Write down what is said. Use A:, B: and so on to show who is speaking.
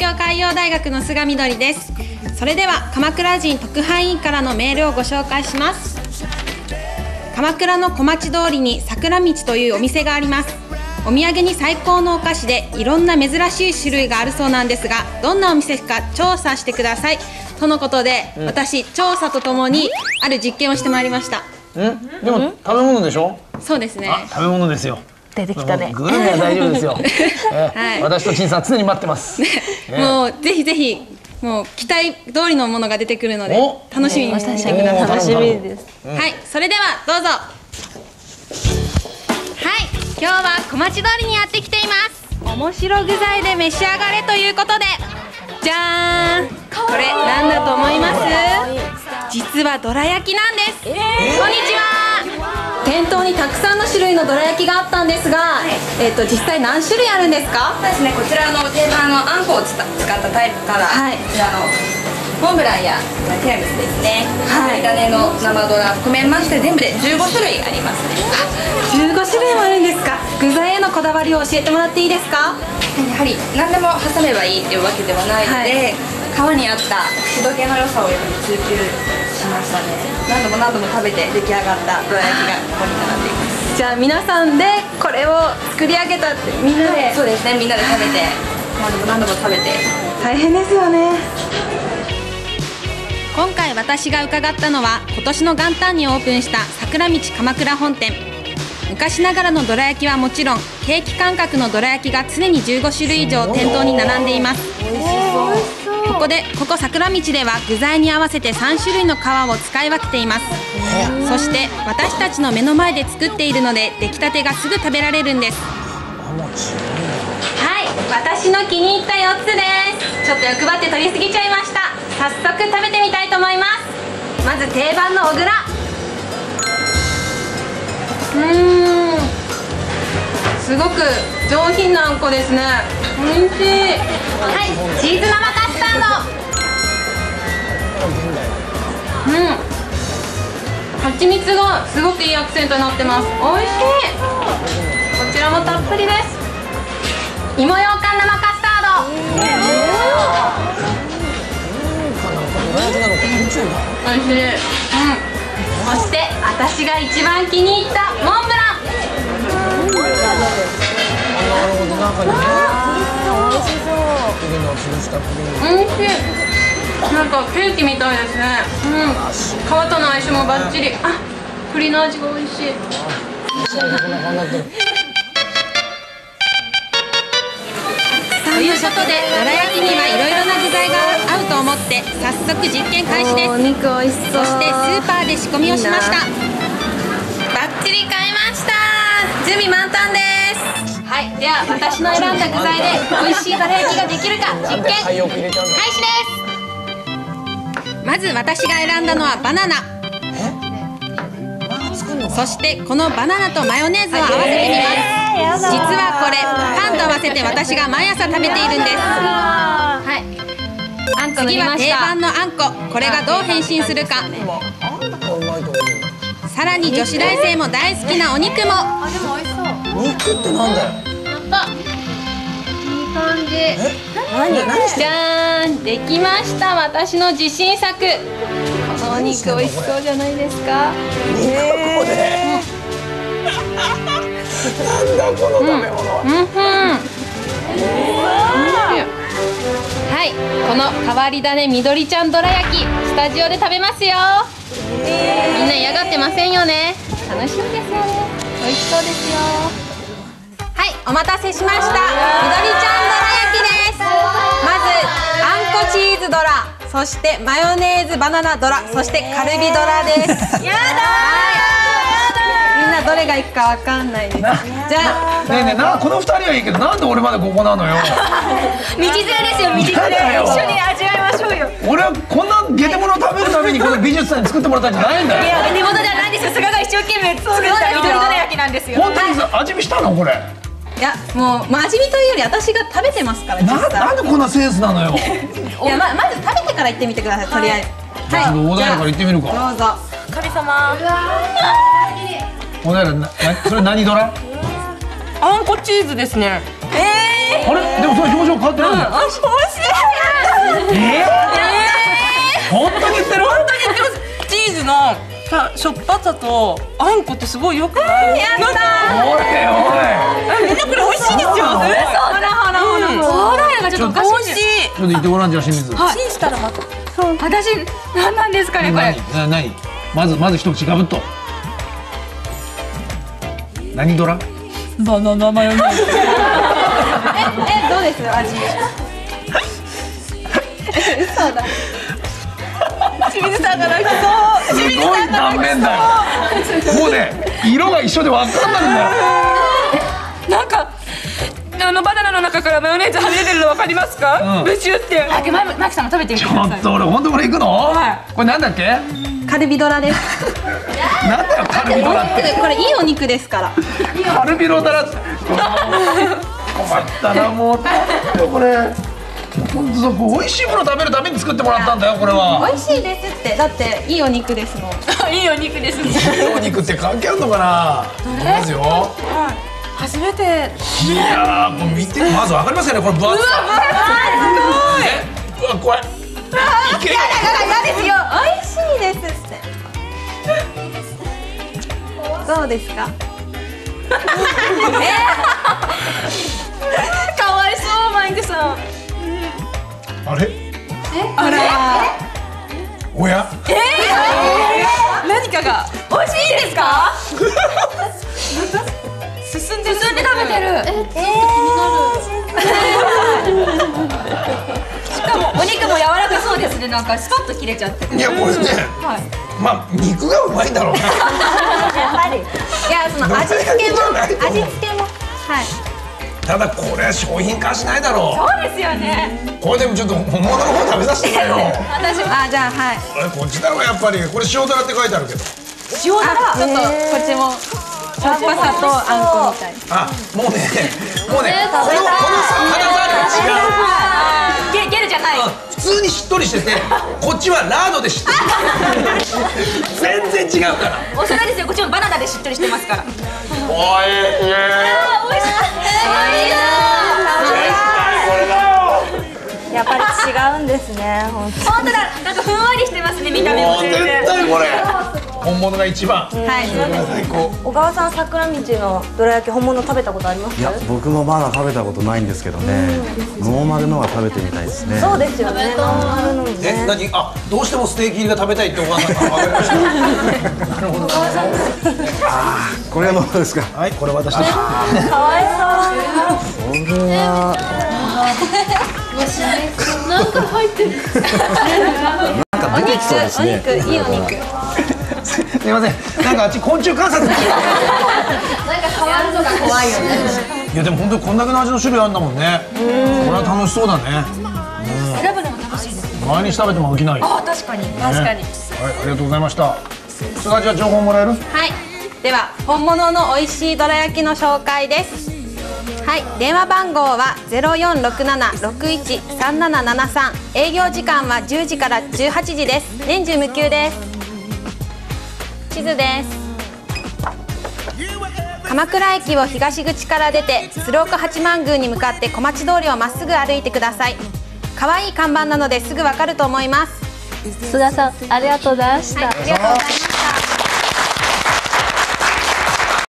A: 京海洋大学の菅みどりです。それでは鎌倉人特派員からのメールをご紹介します。鎌倉の小町通りに桜道というお店があります。お土産に最高のお菓子でいろんな珍しい種類があるそうなんですが、どんなお店か調査してくださいとのことで、私調査とともにある実験をしてまいりました。
B: でも食べ物でしょ。
A: そうですね。
B: 食べ物ですよ。
C: 出てきたね。
B: グルメは大丈夫ですよ。私と陳さん常に待ってます。
A: もうぜひぜひ、もう期待通りのものが出てくるので楽しみにしてください。
C: 楽しみです。
A: はい、それではどうぞ。はい、今日は小町通りにやってきています。面白具材で召し上がれということで、じゃーん、これなんだと思います？実はどら焼きなんです。こんにちは。店頭にたくさんの種類のどら焼きがあったんですが、実際何種類あるんですか？
D: そうですね、こちらの定番のあんこを使ったタイプから、こちらのモンブランやティラミスですね、見た目の生ドラ含めまして全部で15種類ありますね。
A: 15種類もあるんですか？具材へのこだわりを教えてもらっていいですか？
D: やはり何でも挟めばいいっていうわけではないので、皮に合った口どけの良さをやはり追求しましたね。何度も何度も食べて出来上がったどら焼きがここに並んでいます。
A: じゃあ皆さんでこれを作り上げたってみんなで。
D: そうですね、みんなで食べて何度も何度も食べて
A: 大変ですよね。今回私が伺ったのは今年の元旦にオープンした桜道鎌倉本店。昔ながらのどら焼きはもちろん、ケーキ感覚のどら焼きが常に15種類以上店頭に並んでいます。ここ桜道では具材に合わせて3種類の皮を使い分けています。そして私たちの目の前で作っているので、出来たてがすぐ食べられるんです。はい、私の気に入った4つです。ちょっと欲張って取りすぎちゃいました。早速食べてみたいと思います。まず定番の小倉。すごく上品なあんこですね。おいしい。はい、チーズ生カスタード。蜂蜜がすごくいいアクセントになってます。おいしい。こちらもたっぷりです。芋ようかん生カスタード。おいしい。そして私が一番気に入ったモンブラン。おいしい。なんかケーキみたいですね。皮との相性もバッチリ。栗の味がおいしい。ということで、どら焼きにはいろいろな具材が合うと思って早速実験開始です。お肉おいしそう。そしてスーパーで仕込みをしました。バッチリ買いました。準備満タンです。はい、では私の選んだ具材で美味しいどら焼きができるか実験開始です。まず私が選んだのはバナナ。そしてこのバナナとマヨネーズを合わせてみます。実はこれパンと合わせて私が毎朝食べているんです。次は定番のあんこ。これがどう変身するか。さらに女子大生も大好きなお肉も。
B: 肉ってなんだよ。
A: いい感じ。じゃーん、できました。私の自信作。このお肉美味しそうじゃないですか。
B: なんだこの食べ物。
A: はい、この変わり種みどりちゃんどら焼き、スタジオで食べますよ。みんな嫌がってませんよね。楽しみですよね。美味しそうですよ。はい、お待たせしました。みどりちゃんどら焼きです。まずあんこチーズドラ、そしてマヨネーズバナナドラ、そしてカルビドラです。やだー。みんなどれがいくかわかんないです。じゃあ
B: ねえねえ、この2人はいいけど、なんで俺までここなのよ。
C: 道連れですよ、道連れ。一緒に味わいましょうよ。
B: 俺はこんなゲテモノを食べるためにこの美術さんに作ってもらったんじゃないんだよ。
C: いや、手元ではないですよ。菅が一生懸命作った緑どら焼きなんですよ。
B: 本当に味見したのこれ。
A: いや、もう味見というより私が食べてますから。
B: なんでこんなセンスなのよ。
A: いや、まず食べてから言ってみてください。とりあえず。
B: はい。大平から言ってみるか。
A: どうぞ。
C: 神様。
B: 大平、それ何ドラ？
C: あんこチーズですね。
B: あれ、でもその表情変わってないんだよ。
C: 美味しい。
B: 本当に言ってる？
E: 本当に言ってます。チーズのしょっぱさとあんこってすごいよくない？
B: おいおい。
E: みんなこれ美味しいですよ。
C: ほらほらほら。ほらがちょっとおかしい。
E: 美味しい。
B: ちょっと言ってごらんじゃあ清水。
C: チンしたらまた。そう。私なんなんですかねこれ。
B: 何？まず一口ガブッと。何ドラ？
E: バナナマヨネーズ。
D: どうです味？嘘だ。
E: 清水さんが泣きそう。
B: すごい断面だよ。もうね、色が一緒で分かんないんだよ。
E: なんかバナナの中からマヨネーズはみ出てるの分かりますか？ブシュって。
C: マキさんも食べてみて
B: ち
C: ください。
B: ょっと俺本当これ行くの？これなんだっけ？
D: カルビドラです。
B: なんだよカルビドラって。
D: これいいお肉ですから。
B: カルビドラって。困ったなもう。これ。本当そう、美味しいもの食べるために作ってもらったんだよこれは。
D: 美味しいですって。だっていいお肉ですもん。
E: いいお肉ですね。
B: いいお肉って関係あるのかな。いきますよ。
E: 初めて。
B: いやー、これ見て、まずわかりますよね、これ分厚さ。うわ、怖い。いける。
D: 嫌ですよ。美味しいですって。どうですか。
E: かわいそうマイクさん。
B: あれ。
D: あら。
B: おや。
E: 何かが。美味しいですか？進んで食べてる。
C: しかもお肉も柔らかそうですね。なんかスパッと切れちゃって。
B: いや、これね。まあ、肉がうまいんだろうな。
D: やっぱり。いや、その味付けも。はい。
B: ただこれ商品化しないだろう。
C: そうですよね。
B: これでもちょっと本物の方食べさせてくれよ。
D: 私もじゃあはい。
B: こっちだろやっぱり。これ塩だらって書いてあるけど。
D: 塩だら。ちょっとこっちもしょっぱさとあんこみたい。
B: あ、もうねこの肌触りが違う。
C: ゲルじゃない。
B: 普通にしっとりしてて、こっちはラードでしっとり。全然違うから。
C: おしゃれですよ。こっちもバナナでしっとりしてますから。
B: おい、
C: 美味しい。
D: やっぱり違うんですね。
C: 本当だ。なんかふんわりしてますね。見た目も全然。
B: 絶対これ本物が一番。
D: はい。
B: 最高。
F: 小川さん、桜道のどら焼き本物食べたことあります？
G: いや、僕もまだ食べたことないんですけどね。ノーマルのは食べてみたいですね。
F: そうですよね。ノーマルのね。
B: 何？あ、どうしてもステーキ入りが食べたいってお母さんから分かりました。なるほど。
G: これはどうですか？
B: はい、これ私です。
F: かわいそう。
G: これは
A: なんか入ってる。
G: なんか出てきそうですね。
D: いいお肉。
B: すみません。なんかあっち昆虫観察。
A: なんか変わるのが怖いよね。
B: いやでも本当にこんだけの味の種類あるんだもんね。これは楽しそうだね。
C: 選ぶのも楽しいです。
B: 毎日食べても飽きない。
C: あ、確かに確かに。
B: はい、ありがとうございました。すがじゃあ情報もらえる？
D: はい。では本物の美味しいどら焼きの紹介です。はい、電話番号は0467-613773。営業時間は10時から18時です。年中無休です。地図です。鎌倉駅を東口から出て鶴岡八幡宮に向かって小町通りをまっすぐ歩いてください。可愛い看板なのですぐわかると思います。
C: 須田さん、ありがとうございました。
D: はい、ありがとうございます。